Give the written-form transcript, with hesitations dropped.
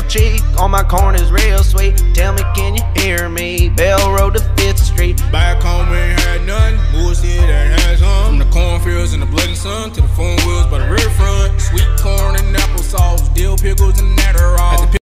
cheek on my corner's real sweet. Tell me, can you hear me? Bell Road to 5th Street. Back home ain't had nothing, bullshit ain't had some. From the cornfields and the bloody sun to the